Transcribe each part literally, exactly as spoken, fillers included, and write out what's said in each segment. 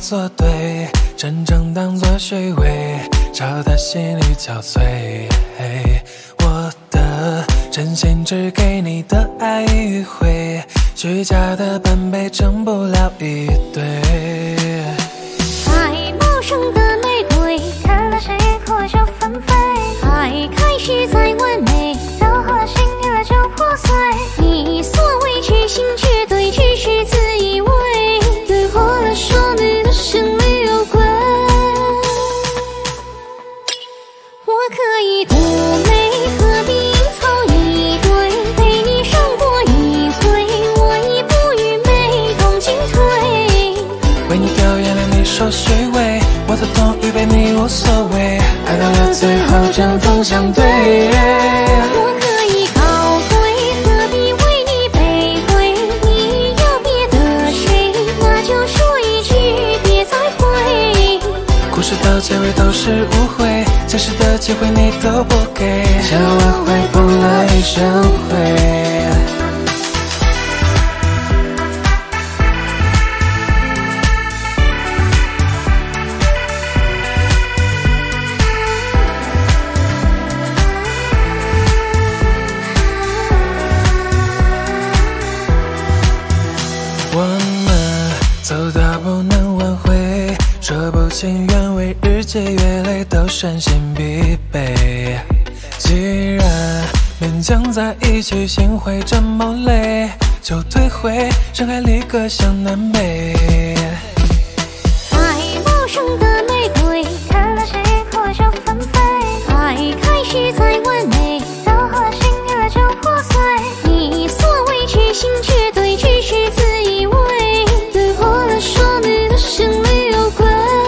作对，真正当作虚伪，吵得心力憔悴。我的真心只给你的爱迂回，虚假的般配成不了一对。 爱茂盛的玫瑰，看了谁哭就纷飞。爱开始在完美，到后心了就破碎。你所谓决心绝对，只是自以为，对我来说你的心里有鬼。我可以多美，何必隐藏一堆？陪你伤过一回，我已不愚昧，懂进退。 为你掉眼泪，你说虚伪，我的痛与被你无所谓，爱到了最后针锋相对。 我可以高贵，何必为你卑微？你有别的谁，那就说一句别再回。 故事到结尾都是误会，真实的机会你都不给，想挽回不来生悔。我们走到不能挽回，说不清原委，日积月累都身心疲惫。既然勉强在一起，心会这么累，就退回，人海里各向南北。 爱茂盛的玫瑰，看了谁哭就纷飞。爱开始在完美，到后心了就破碎。你所谓决心绝对，只是自以为，对我来说你的心里有鬼。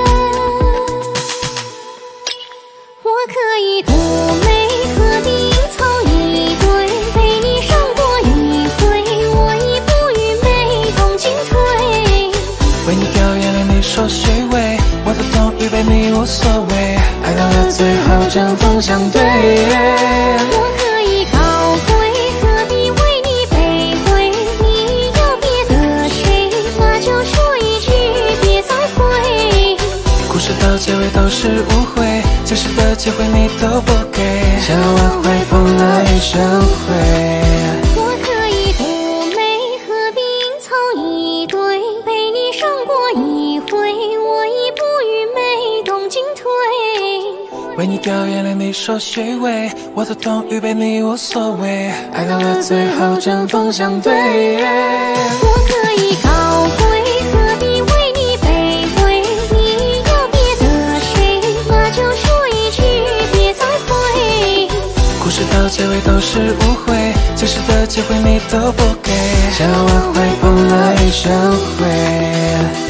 我可以多美，何必隐藏一堆？陪你伤过一回，我已不愚昧，懂进退。 为你掉眼泪，你说虚伪，我的痛与被你无所谓，爱到了最后针锋相对。 我可以高贵，何必为你卑微？你有别的谁，那就说一句别再回。 故事到结尾都是误会，真实的机会你都不给，想挽回不来生悔。 我可以多美，何必隐藏一堆？陪你伤过一回，我已不愚昧，懂进退。 为你掉眼泪，你说虚伪，我的痛与被你无所谓，爱到了最后针锋相对。 我可以高贵，何必为你卑微？你有别的谁，那就说一句别再回。 故事到结尾都是误会，真实的机会你都不给，想挽回不来生悔。